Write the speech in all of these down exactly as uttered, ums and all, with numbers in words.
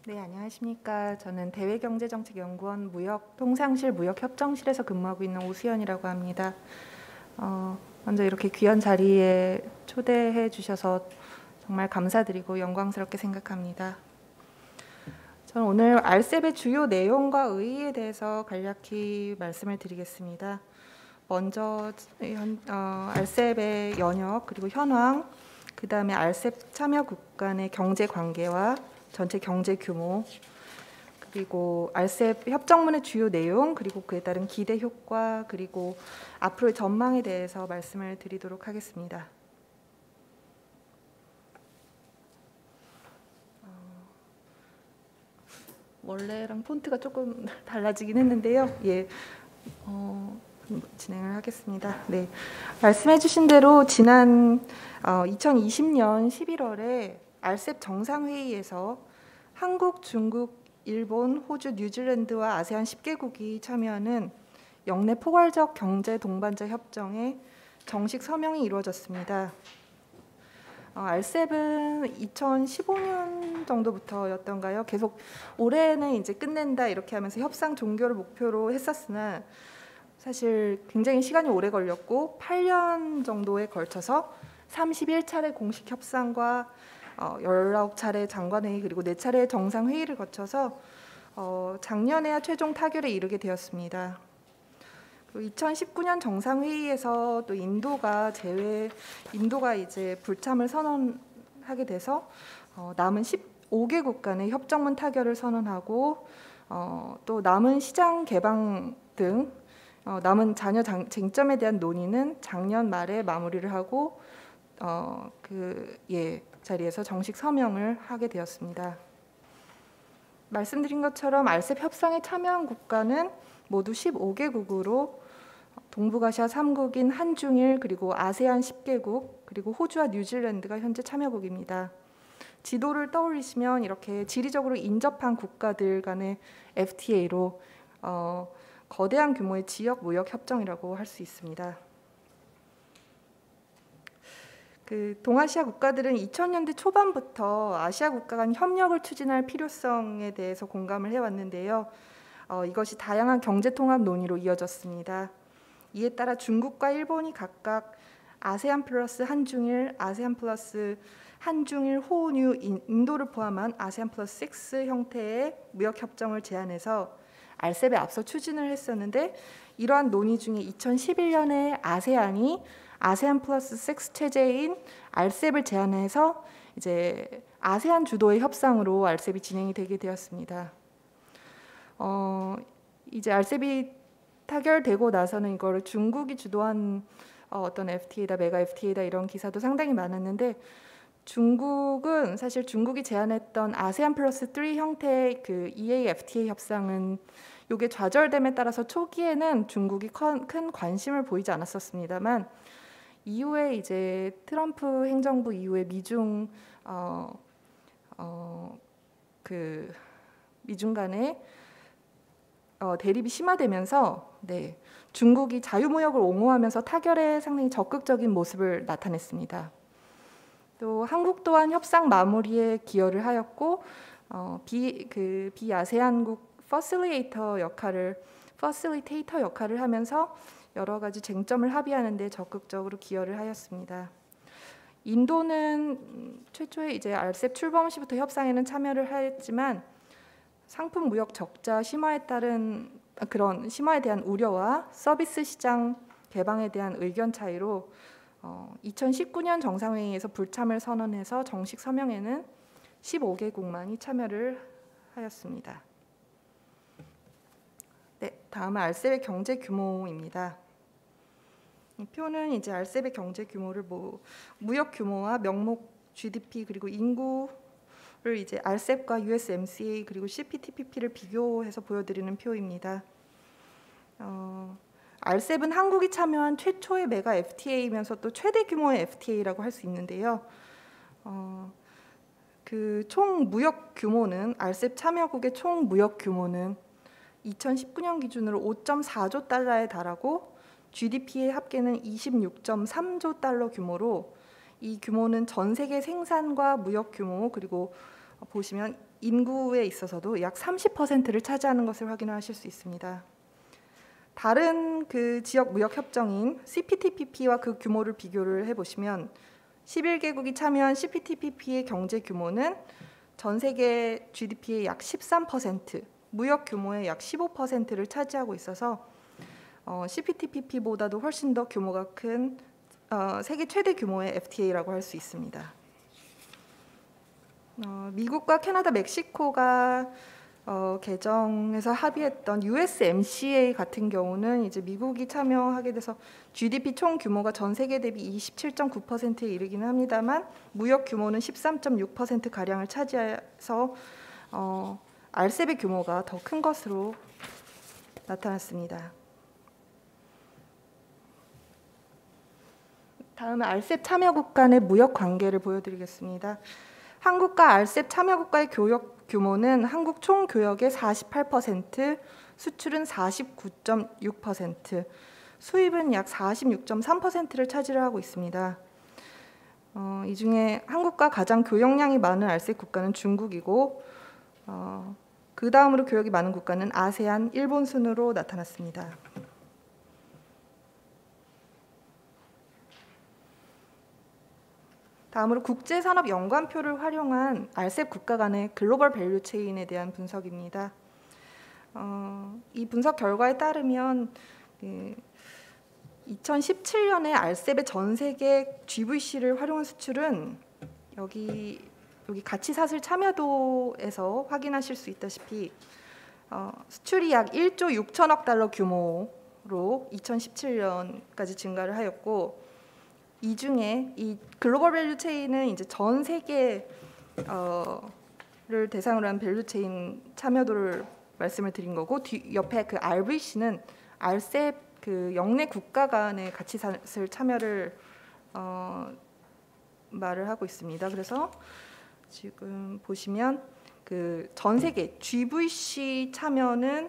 네, 안녕하십니까. 저는 대외경제정책연구원 무역통상실 무역협정실에서 근무하고 있는 오수연이라고 합니다. 어, 먼저 이렇게 귀한 자리에 초대해 주셔서 정말 감사드리고 영광스럽게 생각합니다. 저는 오늘 알셉의 주요 내용과 의의에 대해서 간략히 말씀을 드리겠습니다. 먼저 어, 알셉의 연역 그리고 현황, 그 다음에 알셉 참여국 간의 경제 관계와 전체 경제 규모, 그리고 알셉 협정문의 주요 내용, 그리고 그에 따른 기대 효과, 그리고 앞으로의 전망에 대해서 말씀을 드리도록 하겠습니다. 어, 원래랑 폰트가 조금 달라지긴 했는데요. 예, 어, 진행을 하겠습니다. 네, 말씀해주신 대로 지난 어, 이천이십 년 십일월에 알셉 정상회의에서 한국, 중국, 일본, 호주, 뉴질랜드와 아세안 십 개국이 참여하는 영내 포괄적 경제 동반자 협정에 정식 서명이 이루어졌습니다. 어, 알셉은 이천십오 년 정도부터였던가요? 계속 올해는 이제 끝낸다 이렇게 하면서 협상 종료를 목표로 했었으나 사실 굉장히 시간이 오래 걸렸고 팔 년 정도에 걸쳐서 삼십일 차례 공식 협상과 어, 열아홉 차례 장관회의 그리고 네 차례 정상회의를 거쳐서 어, 작년에야 최종 타결에 이르게 되었습니다. 그리고 이천십구 년 정상회의에서 또 인도가 제외, 인도가 이제 불참을 선언하게 돼서 어, 남은 십오 개국 간의 협정문 타결을 선언하고 어, 또 남은 시장 개방 등 어, 남은 잔여 장, 쟁점에 대한 논의는 작년 말에 마무리를 하고 어, 그 예. 자리에서 정식 서명을 하게 되었습니다. 말씀드린 것처럼 알셉 협상에 참여한 국가는 모두 십오 개국으로 동북아시아 삼 국인 한중일 그리고 아세안 십 개국 그리고 호주와 뉴질랜드가 현재 참여국입니다. 지도를 떠올리시면 이렇게 지리적으로 인접한 국가들 간의 에프티에이로 어, 거대한 규모의 지역 무역 협정이라고 할 수 있습니다. 그 동아시아 국가들은 이천 년대 초반부터 아시아 국가 간 협력을 추진할 필요성에 대해서 공감을 해왔는데요. 어, 이것이 다양한 경제통합 논의로 이어졌습니다. 이에 따라 중국과 일본이 각각 아세안 플러스 한중일, 아세안 플러스 한중일, 호뉴, 인도를 포함한 아세안 플러스 육 형태의 무역협정을 제안해서 알셉에 앞서 추진을 했었는데 이러한 논의 중에 이천십일 년에 아세안이 아세안 플러스 육 체제인 알셉을 제안해서 이제 아세안 주도의 협상으로 알셉이 진행이 되게 되었습니다. 어, 이제 알셉이 타결되고 나서는 이거를 중국이 주도한 어, 어떤 에프티에이다, 메가 에프티에이다 이런 기사도 상당히 많았는데 중국은 사실 중국이 제안했던 아세안 플러스 삼 형태의 그 이에이 에프티에이 협상은 이게 좌절됨에 따라서 초기에는 중국이 큰 관심을 보이지 않았었습니다만 이후에 이제 트럼프 행정부 이후에 미중 어, 어, 그 미중 간의 어, 대립이 심화되면서 네, 중국이 자유무역을 옹호하면서 타결에 상당히 적극적인 모습을 나타냈습니다. 또 한국 또한 협상 마무리에 기여를 하였고 어, 비, 그 비아세안국 퍼실리테이터 역할을 퍼실리테이터 역할을 하면서 여러 가지 쟁점을 합의하는 데 적극적으로 기여를 하였습니다. 인도는 최초에 이제 알셉 출범 시부터 협상에는 참여를 하였지만 상품 무역 적자 심화에 따른 그런 심화에 대한 우려와 서비스 시장 개방에 대한 의견 차이로 어, 이천십구 년 정상회의에서 불참을 선언해서 정식 서명에는 십오 개국만이 참여를 하였습니다. 네, 다음은 알셉의 경제 규모입니다. 이 표는 이제 알셉의 경제 규모를 뭐 무역 규모와 명목 지디피 그리고 인구를 이제 알셉과 유에스엠씨에이 그리고 씨피티피피를 비교해서 보여드리는 표입니다. 어, 알셉은 한국이 참여한 최초의 메가 에프티에이면서 또 최대 규모의 에프티에이라고 할 수 있는데요. 어, 그 총 무역 규모는 알셉 참여국의 총 무역 규모는 이천십구 년 기준으로 오 점 사조 달러에 달하고 지디피의 합계는 이십육 점 삼조 달러 규모로 이 규모는 전 세계 생산과 무역 규모 그리고 보시면 인구에 있어서도 약 삼십 퍼센트를 차지하는 것을 확인하실 수 있습니다. 다른 그 지역 무역 협정인 씨피티피피와 그 규모를 비교를 해보시면 십일 개국이 참여한 씨피티피피의 경제 규모는 전 세계 지디피의 약 십삼 퍼센트, 무역 규모의 약 십오 퍼센트를 차지하고 있어서 어, 씨피티피피보다도 훨씬 더 규모가 큰 어, 세계 최대 규모의 에프티에이라고 할 수 있습니다. 어, 미국과 캐나다, 멕시코가 어, 개정해서 합의했던 유에스엠씨에이 같은 경우는 이제 미국이 참여하게 돼서 지디피 총 규모가 전 세계 대비 이십칠 점 구 퍼센트에 이르기는 합니다만 무역 규모는 십삼 점 육 퍼센트 가량을 차지해서 어, 알셉의 규모가 더 큰 것으로 나타났습니다. 다음은 알셉 참여국 간의 무역 관계를 보여드리겠습니다. 한국과 알셉 참여국가의 교역 규모는 한국 총 교역의 사십팔 퍼센트, 수출은 사십구 점 육 퍼센트, 수입은 약 사십육 점 삼 퍼센트를 차지하고 있습니다. 어, 이 중에 한국과 가장 교역량이 많은 알셉 국가는 중국이고 어, 그 다음으로 교역이 많은 국가는 아세안, 일본 순으로 나타났습니다. 다음으로 국제산업 연관표를 활용한 알셉 국가 간의 글로벌 밸류 체인에 대한 분석입니다. 어, 이 분석 결과에 따르면 그, 이천십칠 년에 알셉의 전 세계 지브이씨를 활용한 수출은 여기 여기 가치사슬 참여도에서 확인하실 수 있다시피 어, 수출이 약 일조 육천억 달러 규모로 이천십칠 년까지 증가를 하였고 이 중에 이 글로벌 밸류 체인은 이제 전 세계를 대상으로 한 밸류 체인 참여도를 말씀을 드린 거고 뒤, 옆에 그 알브이씨는 알셉 그 영내 국가 간의 가치사슬 참여를 어, 말을 하고 있습니다. 그래서 지금 보시면 그 전 세계 지브이씨 참여는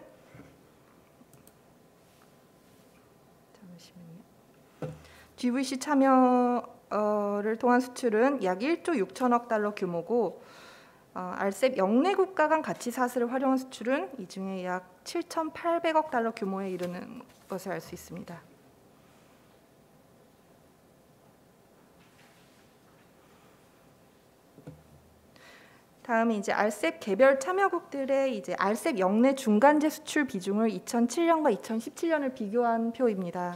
지브이씨 참여를 통한 수출은 약 일조 육천억 달러 규모고 어, 알셉 영내 국가 간 가치사슬을 활용한 수출은 이 중에 약 칠천팔백억 달러 규모에 이르는 것을 알 수 있습니다. 다음에 이제 알셉 개별 참여국들의 이제 알셉 영내 중간재 수출 비중을 이천칠 년과 이천십칠 년을 비교한 표입니다.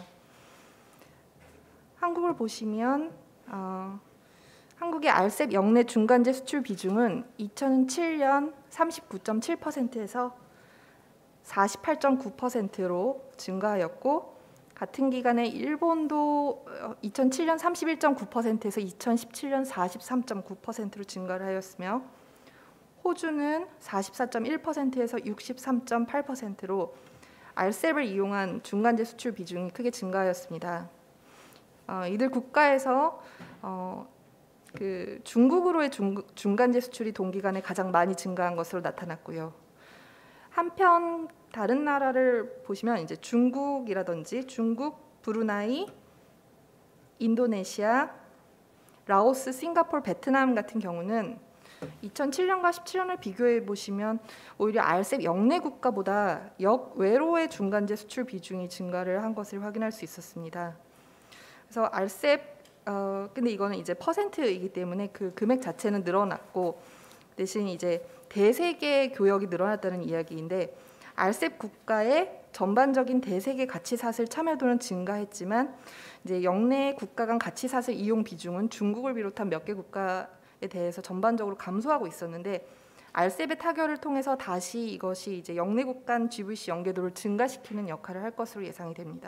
한국을 보시면 어, 한국의 알셉 영내 중간재 수출 비중은 이천칠 년 삼십구 점 칠 퍼센트에서 사십팔 점 구 퍼센트로 증가하였고 같은 기간에 일본도 이천칠 년 삼십일 점 구 퍼센트에서 이천십칠 년 사십삼 점 구 퍼센트로 증가를 하였으며 호주는 사십사 점 일 퍼센트에서 육십삼 점 팔 퍼센트로 알셉을 이용한 중간재 수출 비중이 크게 증가하였습니다. 어, 이들 국가에서 어, 그 중국으로의 중, 중간재 수출이 동기간에 가장 많이 증가한 것으로 나타났고요. 한편 다른 나라를 보시면 이제 중국이라든지 중국, 브루나이, 인도네시아, 라오스, 싱가포르, 베트남 같은 경우는 이천칠 년과 십칠 년을 비교해 보시면 오히려 알셉 영내 국가보다 역외로의 중간재 수출 비중이 증가를 한 것을 확인할 수 있었습니다. 그래서 알셉 어 근데 이거는 이제 퍼센트이기 때문에 그 금액 자체는 늘어났고 대신 이제 대세계 교역이 늘어났다는 이야기인데 알셉 국가의 전반적인 대세계 가치사슬 참여도는 증가했지만 이제 영내 국가 간 가치사슬 이용 비중은 중국을 비롯한 몇 개 국가에 대해서 전반적으로 감소하고 있었는데 알셉의 타결을 통해서 다시 이것이 이제 영내국 간 지브이씨 연계도를 증가시키는 역할을 할 것으로 예상이 됩니다.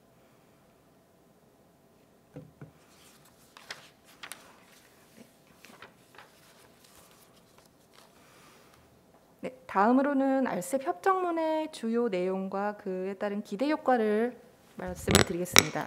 네, 다음으로는 알셉 협정문의 주요 내용과 그에 따른 기대 효과를 말씀을 드리겠습니다.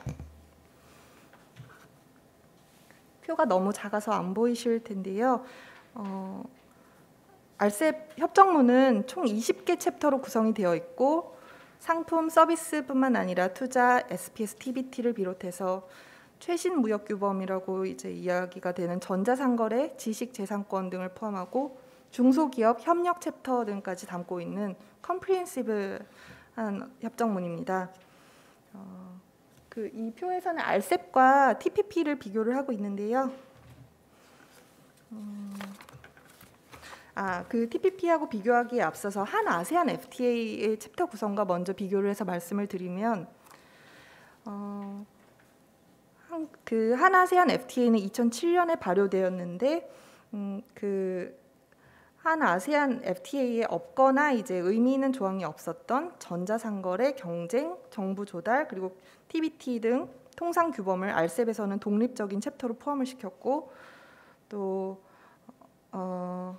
표가 너무 작아서 안 보이실 텐데요. 어, 알셉 협정문은 총 이십 개 챕터로 구성이 되어 있고 상품, 서비스뿐만 아니라 투자, 에스피에스, 티비티를 비롯해서 최신 무역 규범이라고 이제 이야기가 되는 전자상거래, 지식재산권 등을 포함하고 중소기업 협력 챕터 등까지 담고 있는 컴프리헨시브한 협정문입니다. 어, 그 이 표에서는 알셉과 티피피를 비교를 하고 있는데요. 음, 아, 그 티피피하고 비교하기에 앞서서 한 아세안 에프티에이의 챕터 구성과 먼저 비교를 해서 말씀을 드리면, 어, 한, 그 한 아세안 에프티에이는 이천칠 년에 발효되었는데, 음, 그 한 아세안 에프티에이에 없거나 이제 의미 있는 조항이 없었던 전자상거래, 경쟁, 정부 조달, 그리고 티비티 등 통상 규범을 알셉에서는 독립적인 챕터로 포함을 시켰고, 또 어,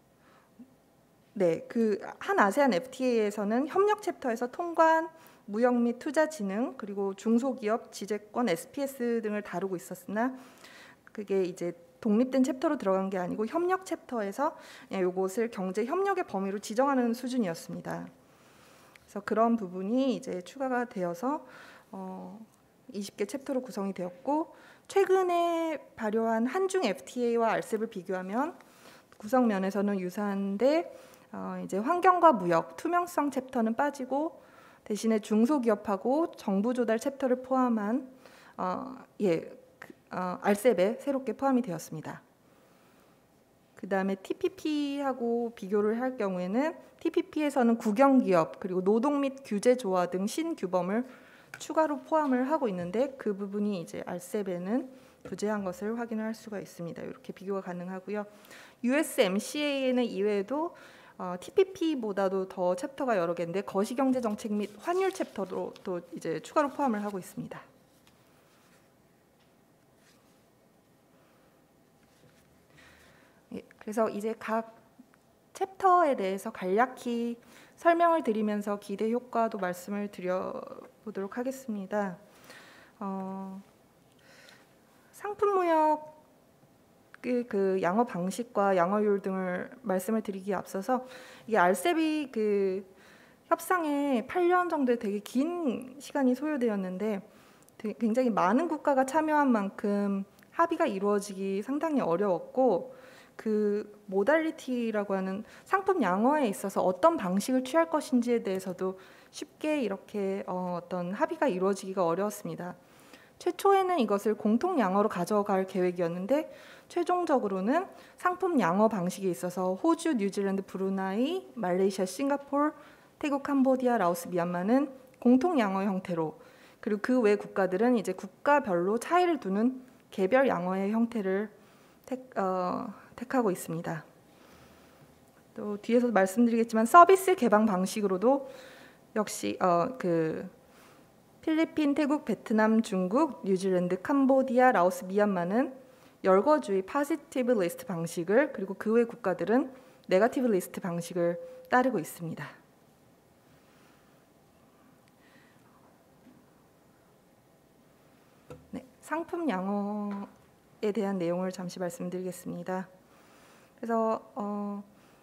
네, 그 한 아세안 에프티에이에서는 협력 챕터에서 통관, 무역 및 투자 진흥, 그리고 중소기업, 지재권, 에스피에스 등을 다루고 있었으나 그게 이제 독립된 챕터로 들어간 게 아니고 협력 챕터에서 이것을 경제 협력의 범위로 지정하는 수준이었습니다. 그래서 그런 부분이 이제 추가가 되어서 어, 이십 개 챕터로 구성이 되었고, 최근에 발효한 한중 에프티에이와 알셉을 비교하면 구성 면에서는 유사한데 어, 이제 환경과 무역, 투명성 챕터는 빠지고 대신에 중소기업하고 정부 조달 챕터를 포함한 어, 예. 어, 알셉에 새롭게 포함이 되었습니다. 그 다음에 티피피하고 비교를 할 경우에는 티피피에서는 국영기업 그리고 노동 및 규제 조화 등 신규범을 추가로 포함을 하고 있는데 그 부분이 이제 알셉에는 부재한 것을 확인할 수가 있습니다. 이렇게 비교가 가능하고요. 유에스엠씨에이에는 이외에도 어, 티피피보다도 더 챕터가 여러 개인데 거시경제정책 및 환율 챕터도 또 이제 추가로 포함을 하고 있습니다. 그래서 이제 각 챕터에 대해서 간략히 설명을 드리면서 기대 효과도 말씀을 드려보도록 하겠습니다. 어, 상품무역 그, 그 양어 방식과 양어율 등을 말씀을 드리기에 앞서서 이게 알셉이 그 협상에 팔 년 정도의 되게 긴 시간이 소요되었는데 굉장히 많은 국가가 참여한 만큼 합의가 이루어지기 상당히 어려웠고, 그 모달리티라고 하는 상품 양어에 있어서 어떤 방식을 취할 것인지에 대해서도 쉽게 이렇게 어, 어떤 합의가 이루어지기가 어려웠습니다. 최초에는 이것을 공통 양어로 가져갈 계획이었는데 최종적으로는 상품 양어 방식에 있어서 호주, 뉴질랜드, 브루나이, 말레이시아, 싱가포르, 태국, 캄보디아, 라오스, 미얀마는 공통 양어 형태로, 그리고 그 외 국가들은 이제 국가별로 차이를 두는 개별 양어의 형태를 택, 어, 택하고 있습니다. 또 뒤에서 말씀드리겠지만 서비스 개방 방식으로도 역시 어, 그 필리핀, 태국, 베트남, 중국, 뉴질랜드, 캄보디아, 라오스, 미얀마는 열거주의 파지티브 리스트 방식을, 그리고 그 외 국가들은 네거티브 리스트 방식을 따르고 있습니다. 네, 상품 양어에 대한 내용을 잠시 말씀드리겠습니다. 그래서 어,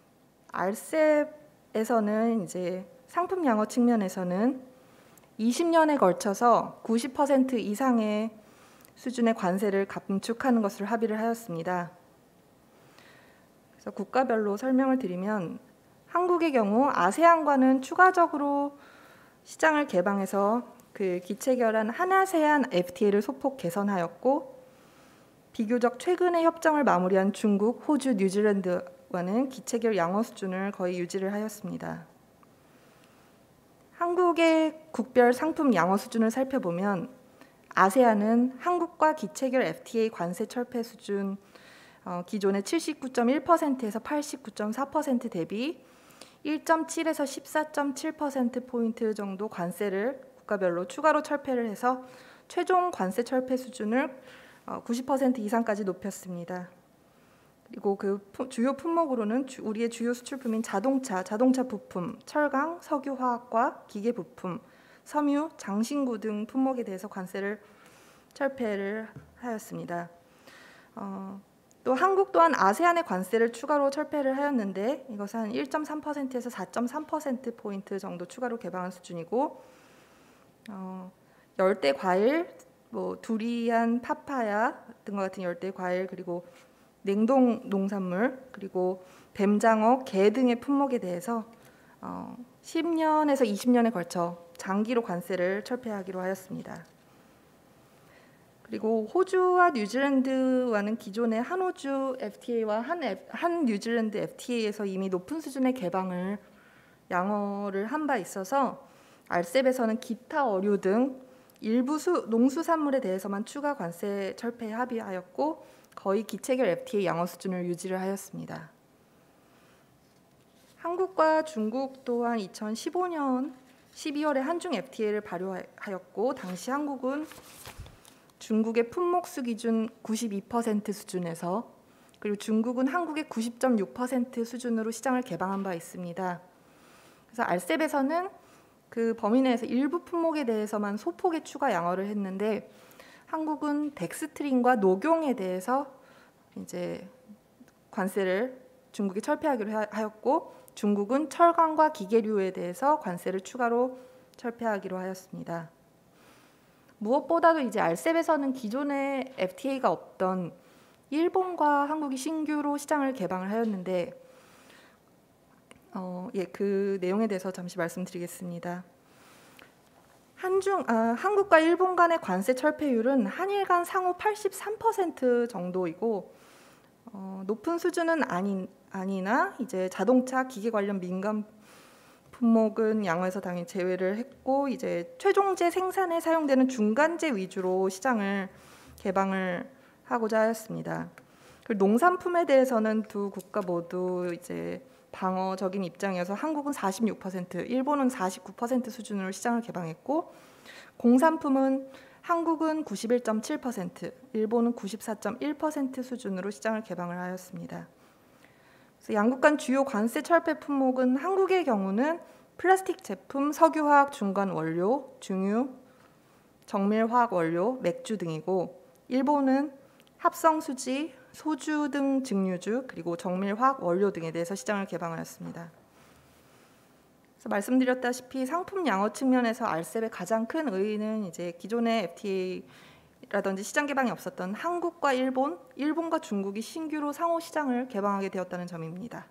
알셉에서는 이제 상품 양어 측면에서는 이십 년에 걸쳐서 구십 퍼센트 이상의 수준의 관세를 감축하는 것을 합의를 하였습니다. 그래서 국가별로 설명을 드리면 한국의 경우 아세안과는 추가적으로 시장을 개방해서 그 기체결한 한아세안 에프티에이를 소폭 개선하였고, 비교적 최근에 협정을 마무리한 중국, 호주, 뉴질랜드와는 기체결 양어 수준을 거의 유지를 하였습니다. 한국의 국별 상품 양어 수준을 살펴보면 아세안은 한국과 기체결 에프티에이 관세 철폐 수준 어, 기존의 칠십구 점 일 퍼센트에서 팔십구 점 사 퍼센트 대비 일 점 칠에서 십사 점 칠 퍼센트 포인트 정도 관세를 국가별로 추가로 철폐를 해서 최종 관세 철폐 수준을 구십 퍼센트 이상까지 높였습니다. 그리고 그 주요 품목으로는 우리의 주요 수출품인 자동차, 자동차 부품, 철강, 석유, 화학과, 기계 부품, 섬유, 장신구 등 품목에 대해서 관세를 철폐를 하였습니다. 어, 또 한국 또한 아세안의 관세를 추가로 철폐를 하였는데 이것은 한 일 점 삼 퍼센트에서 사 점 삼 퍼센트 포인트 정도 추가로 개방한 수준이고, 어, 열대 과일, 뭐 두리안, 파파야 등과 같은 열대 과일, 그리고 냉동 농산물 그리고 뱀장어, 게 등의 품목에 대해서 어, 십 년에서 이십 년에 걸쳐 장기로 관세를 철폐하기로 하였습니다. 그리고 호주와 뉴질랜드와는 기존의 한호주 에프티에이와 한, 한 뉴질랜드 에프티에이에서 이미 높은 수준의 개방을 양어를 한 바 있어서 알셉에서는 기타 어류 등 일부 수, 농수산물에 대해서만 추가 관세 철폐에 합의하였고 거의 기체결 에프티에이 양어 수준을 유지를 하였습니다. 한국과 중국 또한 이천십오 년 십이월에 한중 에프티에이를 발효하였고 당시 한국은 중국의 품목수 기준 구십이 퍼센트 수준에서 그리고 중국은 한국의 구십 점 육 퍼센트 수준으로 시장을 개방한 바 있습니다. 그래서 알셉에서는 그 범위 내에서 일부 품목에 대해서만 소폭의 추가 양어를 했는데 한국은 덱스트린과 녹용에 대해서 이제 관세를 중국이 철폐하기로 하였고 중국은 철강과 기계류에 대해서 관세를 추가로 철폐하기로 하였습니다. 무엇보다도 이제 알셉에서는 기존의 에프티에이가 없던 일본과 한국이 신규로 시장을 개방을 하였는데 어, 예, 그 내용에 대해서 잠시 말씀드리겠습니다. 한중, 아, 한국과 일본 간의 관세 철폐율은 한일 간 상호 팔십삼 퍼센트 정도이고 어, 높은 수준은 아닌, 아니나 이제 자동차, 기계 관련 민감 품목은 양호에서 당연히 제외를 했고 이제 최종재 생산에 사용되는 중간재 위주로 시장을 개방을 하고자 하였습니다. 그리고 농산품에 대해서는 두 국가 모두 이제 방어적인 입장이어서 한국은 사십육 퍼센트, 일본은 사십구 퍼센트 수준으로 시장을 개방했고 공산품은 한국은 구십일 점 칠 퍼센트, 일본은 구십사 점 일 퍼센트 수준으로 시장을 개방을 하였습니다. 그래서 양국 간 주요 관세 철폐 품목은 한국의 경우는 플라스틱 제품, 석유화학 중간 원료, 중유, 정밀화학 원료, 맥주 등이고 일본은 합성 수지, 소주 등 증류주 그리고 정밀화학 원료 등에 대해서 시장을 개방하였습니다. 그래서 말씀드렸다시피 상품 양어 측면에서 알셉의 가장 큰 의의는 이제 기존의 에프티에이라든지 시장 개방이 없었던 한국과 일본, 일본과 중국이 신규로 상호 시장을 개방하게 되었다는 점입니다.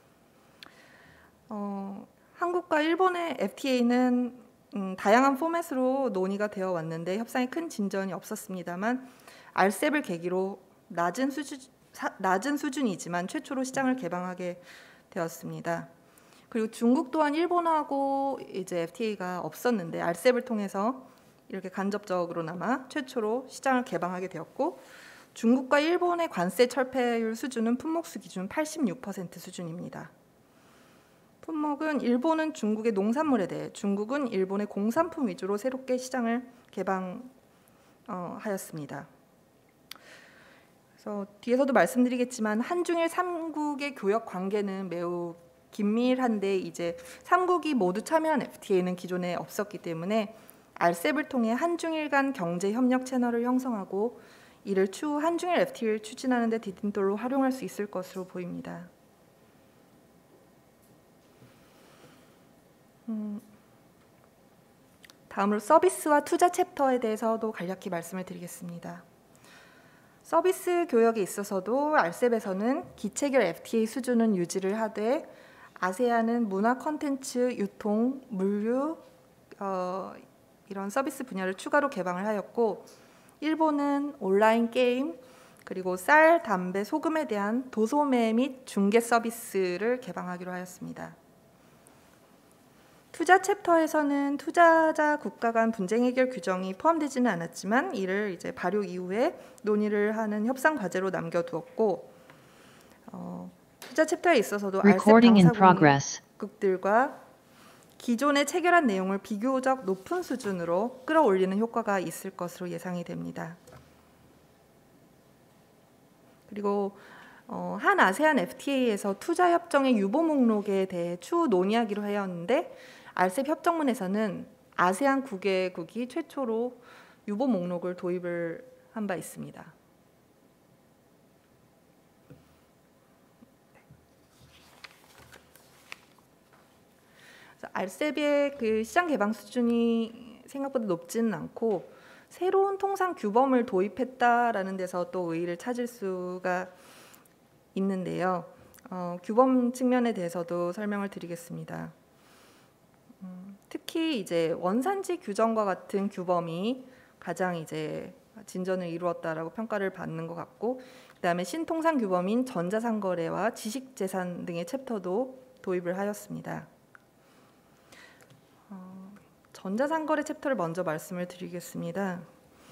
어, 한국과 일본의 에프티에이는 음, 다양한 포맷으로 논의가 되어 왔는데 협상에 큰 진전이 없었습니다만 알셉을 계기로 낮은 수준, 사, 낮은 수준이지만 최초로 시장을 개방하게 되었습니다. 그리고 중국 또한 일본하고 이제 에프티에이가 없었는데 알셉을 통해서 이렇게 간접적으로나마 최초로 시장을 개방하게 되었고 중국과 일본의 관세 철폐율 수준은 품목수 기준 팔십육 퍼센트 수준입니다. 품목은 일본은 중국의 농산물에 대해 중국은 일본의 공산품 위주로 새롭게 시장을 개방하였습니다. 그래서 뒤에서도 말씀드리겠지만 한중일 삼국의 교역 관계는 매우 긴밀한데 이제 삼국이 모두 참여한 에프티에이는 기존에 없었기 때문에 알셉을 통해 한중일 간 경제 협력 채널을 형성하고 이를 추후 한중일 에프티에이를 추진하는 데 디딤돌로 활용할 수 있을 것으로 보입니다. 음, 다음으로 서비스와 투자 챕터에 대해서도 간략히 말씀을 드리겠습니다. 서비스 교역에 있어서도 알셉에서는 기체결 에프티에이 수준은 유지를 하되 아세안은 문화 콘텐츠, 유통, 물류 어, 이런 서비스 분야를 추가로 개방을 하였고 일본은 온라인 게임 그리고 쌀, 담배, 소금에 대한 도소매 및 중개 서비스를 개방하기로 하였습니다. 투자 챕터에서는 투자자 국가 간 분쟁 해결 규정이 포함되지는 않았지만 이를 이제 발효 이후에 논의를 하는 협상 과제로 남겨두었고 어, 투자 챕터에 있어서도 알셉 당사국들과 기존에 체결한 내용을 비교적 높은 수준으로 끌어올리는 효과가 있을 것으로 예상이 됩니다. 그리고 어, 한 아세안 에프티에이에서 투자 협정의 유보 목록에 대해 추후 논의하기로 하였는데 알셉 협정문에서는 아세안 구 개국이 최초로 유보 목록을 도입을 한 바 있습니다. 알셉의 그 시장 개방 수준이 생각보다 높지는 않고 새로운 통상 규범을 도입했다라는 데서 또 의의를 찾을 수가 있는데요. 어, 규범 측면에 대해서도 설명을 드리겠습니다. 음, 특히 이제 원산지 규정과 같은 규범이 가장 이제 진전을 이루었다라고 평가를 받는 것 같고, 그다음에 신통상 규범인 전자상거래와 지식재산 등의 챕터도 도입을 하였습니다. 어, 전자상거래 챕터를 먼저 말씀을 드리겠습니다.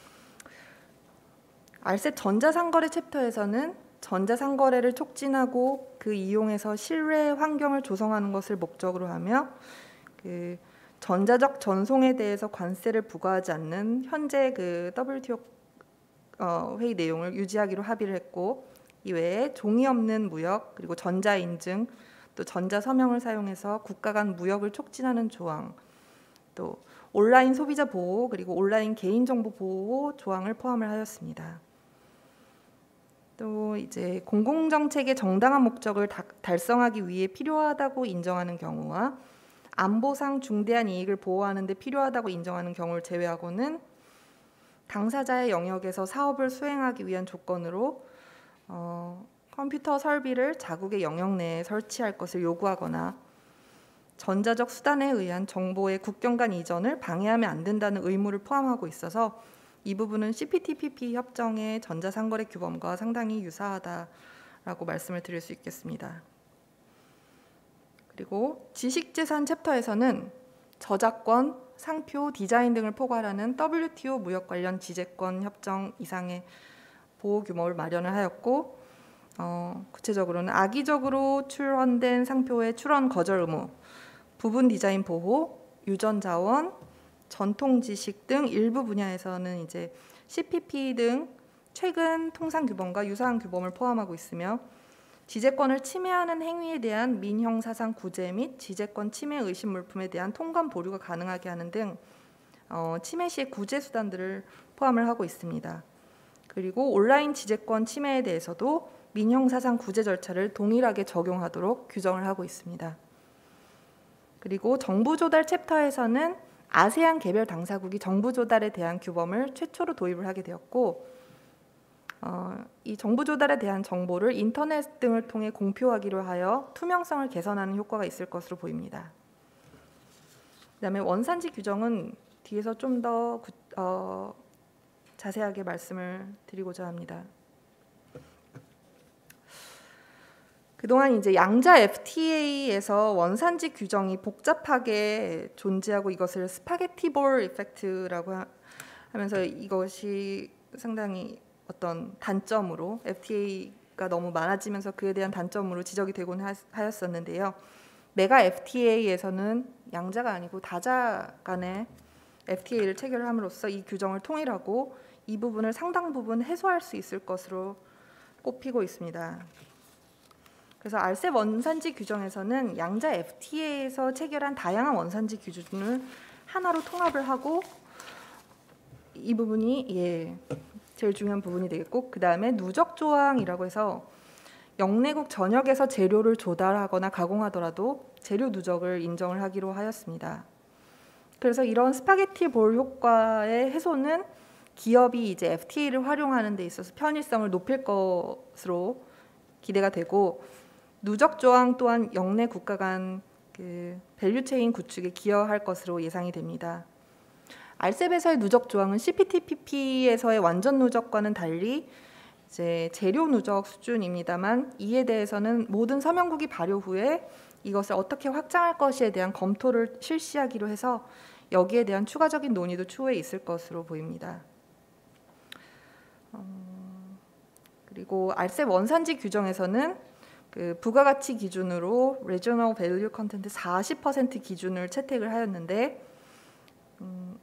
알셉 전자상거래 챕터에서는 전자상거래를 촉진하고 그 이용해서 신뢰 환경을 조성하는 것을 목적으로 하며 그 전자적 전송에 대해서 관세를 부과하지 않는 현재 그 더블유티오 어, 회의 내용을 유지하기로 합의를 했고, 이외에 종이 없는 무역, 그리고 전자인증, 또 전자서명을 사용해서 국가 간 무역을 촉진하는 조항, 또 온라인 소비자 보호, 그리고 온라인 개인정보 보호 조항을 포함을 하였습니다. 또 이제 공공정책의 정당한 목적을 다, 달성하기 위해 필요하다고 인정하는 경우와 안보상 중대한 이익을 보호하는 데 필요하다고 인정하는 경우를 제외하고는 당사자의 영역에서 사업을 수행하기 위한 조건으로 어, 컴퓨터 설비를 자국의 영역 내에 설치할 것을 요구하거나 전자적 수단에 의한 정보의 국경 간 이전을 방해하면 안 된다는 의무를 포함하고 있어서 이 부분은 씨피티피피 협정의 전자상거래 규범과 상당히 유사하다라고 말씀을 드릴 수 있겠습니다. 그리고 지식재산 챕터에서는 저작권, 상표, 디자인 등을 포괄하는 더블유티오 무역 관련 지재권 협정 이상의 보호 규모를 마련을 하였고, 어, 구체적으로는 악의적으로 출원된 상표의 출원 거절 의무, 부분 디자인 보호, 유전 자원, 전통 지식 등 일부 분야에서는 이제 씨피피 등 최근 통상 규범과 유사한 규범을 포함하고 있으며, 지재권을 침해하는 행위에 대한 민형사상 구제 및 지재권 침해 의심 물품에 대한 통관 보류가 가능하게 하는 등 어, 침해 시의 구제 수단들을 포함을 하고 있습니다. 그리고 온라인 지재권 침해에 대해서도 민형사상 구제 절차를 동일하게 적용하도록 규정을 하고 있습니다. 그리고 정부 조달 챕터에서는 아세안 개별 당사국이 정부 조달에 대한 규범을 최초로 도입을 하게 되었고, 어, 이 정부 조달에 대한 정보를 인터넷 등을 통해 공표하기로 하여 투명성을 개선하는 효과가 있을 것으로 보입니다. 그다음에 원산지 규정은 뒤에서 좀 더 어, 자세하게 말씀을 드리고자 합니다. 그동안 이제 양자 에프티에이에서 원산지 규정이 복잡하게 존재하고 이것을 스파게티볼 이펙트라고 하면서 이것이 상당히 어떤 단점으로 에프티에이가 너무 많아지면서 그에 대한 단점으로 지적이 되곤 하였었는데요. 메가 에프티에이에서는 양자가 아니고 다자 간의 에프티에이를 체결함으로써 이 규정을 통일하고 이 부분을 상당 부분 해소할 수 있을 것으로 꼽히고 있습니다. 그래서 알셉 원산지 규정에서는 양자 에프티에이에서 체결한 다양한 원산지 기준을 하나로 통합을 하고, 이 부분이 예, 제일 중요한 부분이 되겠고, 그 다음에 누적 조항이라고 해서 영내국 전역에서 재료를 조달하거나 가공하더라도 재료 누적을 인정을 하기로 하였습니다. 그래서 이런 스파게티 볼 효과의 해소는 기업이 이제 에프티에이를 활용하는 데 있어서 편의성을 높일 것으로 기대가 되고, 누적 조항 또한 영내 국가 간 그 밸류체인 구축에 기여할 것으로 예상이 됩니다. 알셉에서의 누적 조항은 씨피티피피에서의 완전 누적과는 달리 이제 재료 누적 수준입니다만, 이에 대해서는 모든 서명국이 발효 후에 이것을 어떻게 확장할 것에 대한 검토를 실시하기로 해서 여기에 대한 추가적인 논의도 추후에 있을 것으로 보입니다. 어, 그리고 알셉 원산지 규정에서는 그 부가가치 기준으로 Regional Value Content 사십 퍼센트 기준을 채택을 하였는데, 음,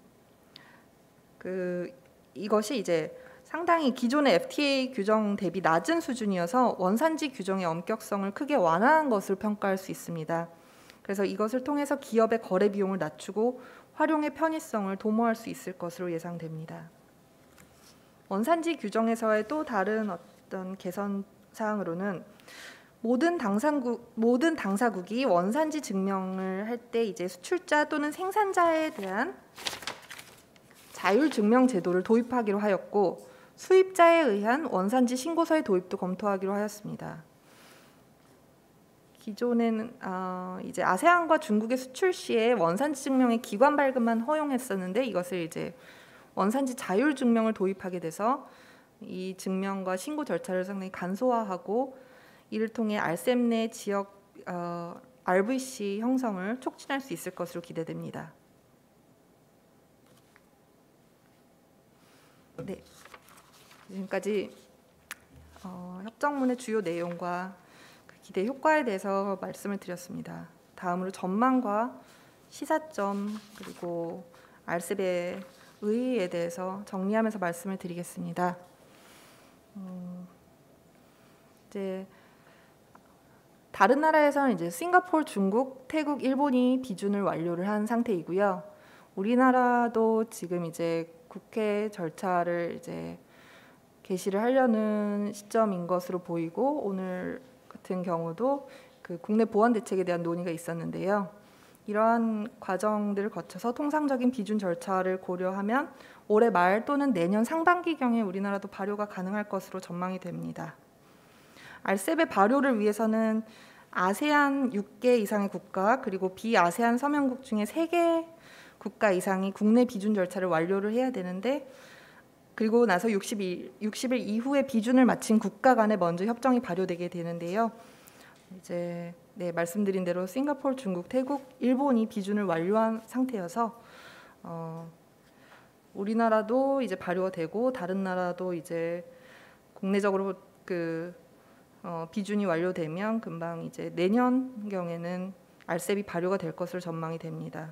그 이것이 이제 상당히 기존의 에프티에이 규정 대비 낮은 수준이어서 원산지 규정의 엄격성을 크게 완화한 것을 평가할 수 있습니다. 그래서 이것을 통해서 기업의 거래 비용을 낮추고 활용의 편의성을 도모할 수 있을 것으로 예상됩니다. 원산지 규정에서의 또 다른 어떤 개선 사항으로는 모든 당사국 모든 당사국이 원산지 증명을 할 때 이제 수출자 또는 생산자에 대한 자율 증명 제도를 도입하기로 하였고, 수입자에 의한 원산지 신고서의 도입도 검토하기로 하였습니다. 기존에는 어, 이제 아세안과 중국의 수출 시에 원산지 증명의 기관 발급만 허용했었는데 이것을 이제 원산지 자율 증명을 도입하게 돼서 이 증명과 신고 절차를 상당히 간소화하고 이를 통해 알셉 내 지역 어, 알브이씨 형성을 촉진할 수 있을 것으로 기대됩니다. 네, 지금까지 어, 협정문의 주요 내용과 그 기대 효과에 대해서 말씀을 드렸습니다. 다음으로 전망과 시사점 그리고 알셉의 의의에 대해서 정리하면서 말씀을 드리겠습니다. 음, 이제 다른 나라에서는 이제 싱가포르, 중국, 태국, 일본이 비준을 완료를 한 상태이고요. 우리나라도 지금 이제 국회 절차를 이제 개시를 하려는 시점인 것으로 보이고 오늘 같은 경우도 그 국내 보안 대책에 대한 논의가 있었는데요. 이러한 과정들을 거쳐서 통상적인 비준 절차를 고려하면 올해 말 또는 내년 상반기경에 우리나라도 발효가 가능할 것으로 전망이 됩니다. 알셉의 발효를 위해서는 아세안 육 개 이상의 국가 그리고 비아세안 서명국 중에 세 개 국가 이상이 국내 비준 절차를 완료를 해야 되는데 그리고 나서 육십 일, 육십 일 이후에 비준을 마친 국가 간에 먼저 협정이 발효되게 되는데요. 이제 네, 말씀드린 대로 싱가포르, 중국, 태국, 일본이 비준을 완료한 상태여서 어, 우리나라도 이제 발효가 되고 다른 나라도 이제 국내적으로 그 어, 비준이 완료되면 금방 이제 내년경에는 알셉이 발효가 될 것으로 전망이 됩니다.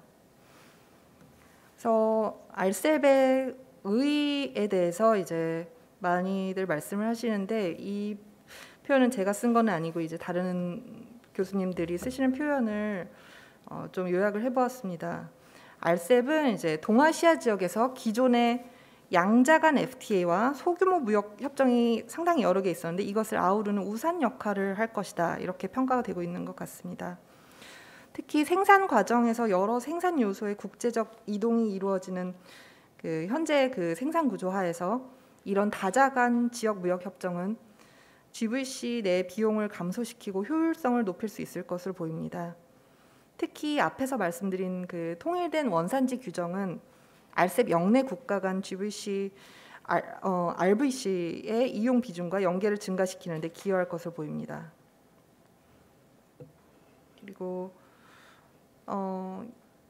그래서 알셉의 의의에 대해서 이제 많이들 말씀을 하시는데 이 표현은 제가 쓴 건 아니고 이제 다른 교수님들이 쓰시는 표현을 어, 좀 요약을 해보았습니다. 알셉은 이제 동아시아 지역에서 기존의 양자 간 에프티에이와 소규모 무역 협정이 상당히 여러 개 있었는데 이것을 아우르는 우산 역할을 할 것이다 이렇게 평가가 되고 있는 것 같습니다. 특히 생산 과정에서 여러 생산 요소의 국제적 이동이 이루어지는 그 현재 그 생산 구조 하에서 이런 다자간 지역 무역 협정은 지브이씨 내 비용을 감소시키고 효율성을 높일 수 있을 것으로 보입니다. 특히 앞에서 말씀드린 그 통일된 원산지 규정은 알셉 영내 국가 간 지브이씨, 알, 어, 알브이씨의 이용 비중과 연계를 증가시키는 데 기여할 것으로 보입니다. 그리고 어,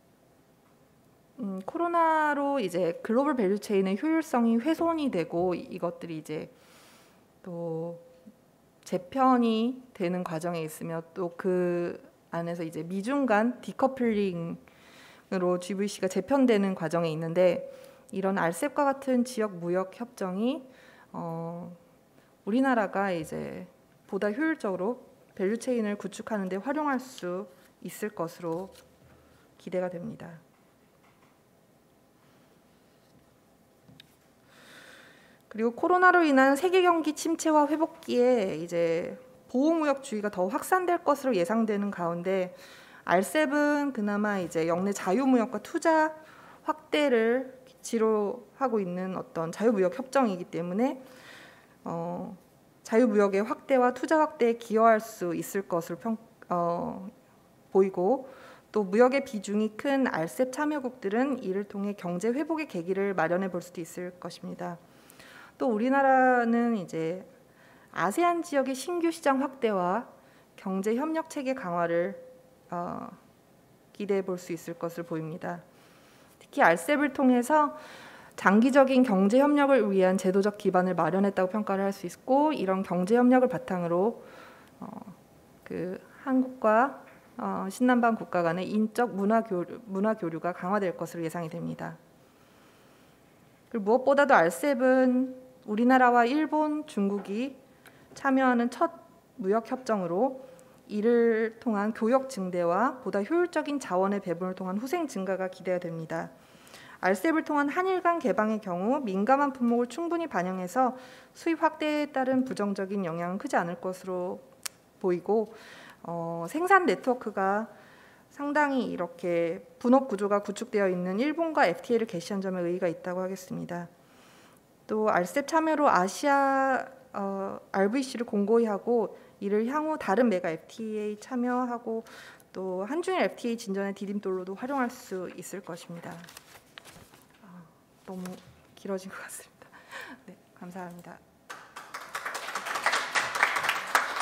음, 코로나로 이제 글로벌 밸류 체인의 효율성이 훼손이 되고 이것들이 이제 또 재편이 되는 과정에 있으며 또 그 안에서 이제 미중 간 디커플링으로 지브이씨가 재편되는 과정에 있는데 이런 알셉과 같은 지역 무역 협정이 어, 우리나라가 이제 보다 효율적으로 밸류 체인을 구축하는 데 활용할 수 있을 것으로 기대가 됩니다. 그리고 코로나로 인한 세계 경기 침체와 회복기에 이제 보호무역주의가 더 확산될 것으로 예상되는 가운데 알셉은 그나마 이제 역내 자유무역과 투자 확대를 기치로 하고 있는 어떤 자유무역 협정이기 때문에 어, 자유무역의 확대와 투자 확대에 기여할 수 있을 것으로 평, 어, 보이고 또 무역의 비중이 큰 알셉 참여국들은 이를 통해 경제 회복의 계기를 마련해 볼 수도 있을 것입니다. 또 우리나라는 이제 아세안 지역의 신규 시장 확대와 경제 협력 체계 강화를 어, 기대해 볼 수 있을 것을 보입니다. 특히 알셉을 통해서 장기적인 경제 협력을 위한 제도적 기반을 마련했다고 평가를 할 수 있고 이런 경제 협력을 바탕으로 어, 그 한국과 어, 신남방 국가 간의 인적 문화 교류, 문화 교류가 강화될 것으로 예상이 됩니다. 그리고 무엇보다도 알셉은 우리나라와 일본, 중국이 참여하는 첫 무역 협정으로 이를 통한 교역 증대와 보다 효율적인 자원의 배분을 통한 후생 증가가 기대가 됩니다. 알셉을 통한 한일 간 개방의 경우 민감한 품목을 충분히 반영해서 수입 확대에 따른 부정적인 영향은 크지 않을 것으로 보이고 어, 생산 네트워크가 상당히 이렇게 분업 구조가 구축되어 있는 일본과 에프티에이를 개시한 점에 의의가 있다고 하겠습니다. 또 알셉 참여로 아시아 어, 알브이씨를 공고히 하고 이를 향후 다른 메가 에프티에이 참여하고 또 한중일 에프티에이 진전의 디딤돌로도 활용할 수 있을 것입니다. 아, 너무 길어진 것 같습니다. 네, 감사합니다.